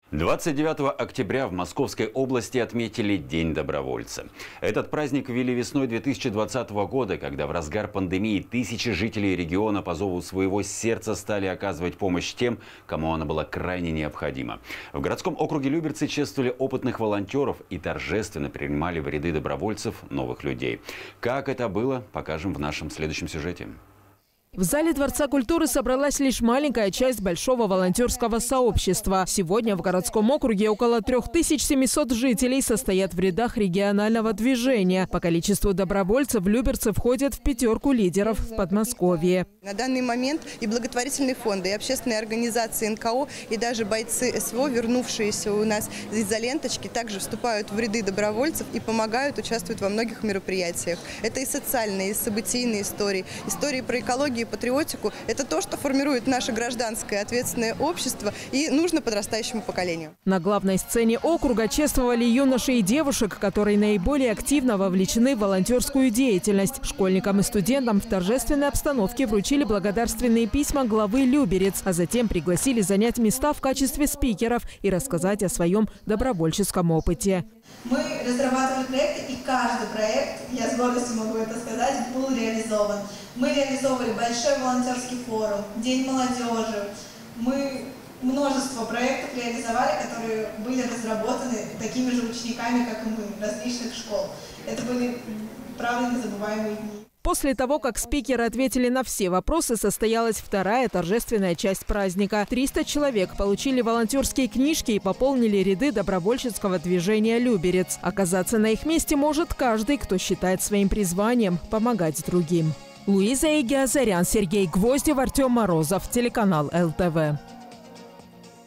29 октября в Московской области отметили День добровольца. Этот праздник ввели весной 2020 года, когда в разгар пандемии тысячи жителей региона по зову своего сердца стали оказывать помощь тем, кому она была крайне необходима. В городском округе Люберцы чествовали опытных волонтеров и торжественно принимали в ряды добровольцев новых людей. Как это было, покажем в нашем следующем сюжете. В зале Дворца культуры собралась лишь маленькая часть большого волонтерского сообщества. Сегодня в городском округе около 3700 жителей состоят в рядах регионального движения. По количеству добровольцев Люберцы входят в пятерку лидеров в Подмосковье. На данный момент и благотворительные фонды, и общественные организации НКО, и даже бойцы СВО, вернувшиеся у нас из-за ленточки, также вступают в ряды добровольцев и помогают, участвуют во многих мероприятиях. Это и социальные, и событийные истории, истории про экологию, и патриотику. Это то, что формирует наше гражданское ответственное общество и нужно подрастающему поколению. На главной сцене округа чествовали юношей и девушек, которые наиболее активно вовлечены в волонтерскую деятельность. Школьникам и студентам в торжественной обстановке вручили благодарственные письма главы Люберец, а затем пригласили занять места в качестве спикеров и рассказать о своем добровольческом опыте. Мы разрабатывали проекты, и каждый проект, я с гордостью могу это сказать, был реализован. Мы реализовывали большой волонтерский форум, День молодежи. Мы множество проектов реализовали, которые были разработаны такими же учениками, как и мы, различных школ. Это были, правда, незабываемые дни. После того, как спикеры ответили на все вопросы, состоялась вторая торжественная часть праздника. 300 человек получили волонтерские книжки и пополнили ряды добровольческого движения «Люберец». Оказаться на их месте может каждый, кто считает своим призванием помогать другим. Луиза Игиазарян, Сергей Гвоздев, Артем Морозов, телеканал ЛТВ.